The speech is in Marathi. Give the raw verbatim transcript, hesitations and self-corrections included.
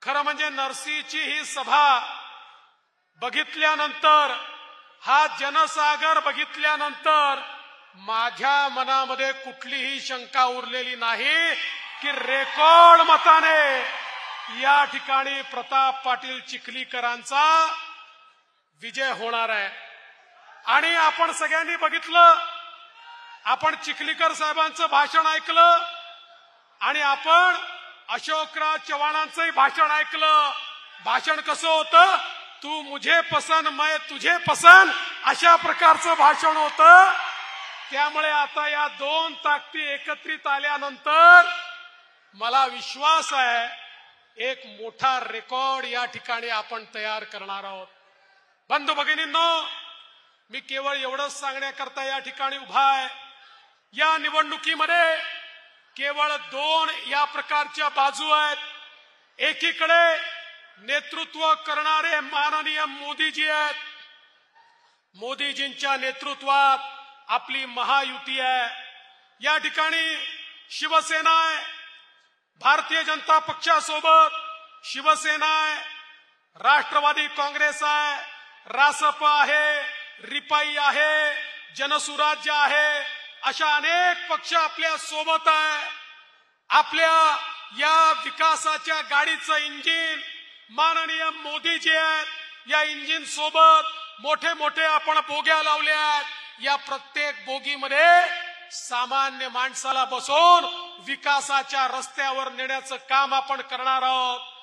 खरं म्हणजे नरसीची ही सभा बघितल्यानंतर, हा जनसागर बघितल्यानंतर माझ्या मनामध्ये कुठलीही शंका उरलेली नाही की रेकॉर्ड मताने या ठिकाणी प्रताप पाटील चिखलीकरांचा विजय होणार आहे। आणि आपण सगळ्यांनी बघितलं, आपण चिखलीकर साहेबांचं भाषण ऐकलं आणि आपण अशोकराव चव्हाणांचंही भाषण ऐकलं। भाषण कसं होतं? तू मुझे पसंद मैं तुझे पसंद, अशा प्रकारचं भाषण होतं। त्यामुळे आता या दोन ताकदी एकत्रित आल्यानंतर मला विश्वास आहे एक मोठा रेकॉर्ड या ठिकाणी आपण तयार करणार आहोत। बंधू भगिनींनो, मी केवळ एवढंच सांगण्याकरता या ठिकाणी उभा आहे। या निवडणुकीमध्ये केवळ दोन या प्रकारच्या बाजू आहेत। एकीकडे नेतृत्व करणारे माननीय मोदीजी आहेत। मोदीजींच्या नेतृत्वात आपली महायुती आहे। या ठिकाणी शिवसेना आहे, भारतीय जनता पक्षासोबत शिवसेना आहे, राष्ट्रवादी काँग्रेस आहे, रासप आहे, रिपाई आहे, जनसुराज्य आहे, अशा अनेक पक्ष आपल्या सोबत आहे। आपल्या या विकासाच्या गाडीचं इंजिन माननीय मोदीजी आहेत। या इंजिन सोबत मोठे मोठे आपण बोग्या लावल्या आहेत। या प्रत्येक बोगीमध्ये सामान्य माणसाला बसवून विकासाच्या रस्त्यावर नेण्याचं काम आपण करणार आहोत।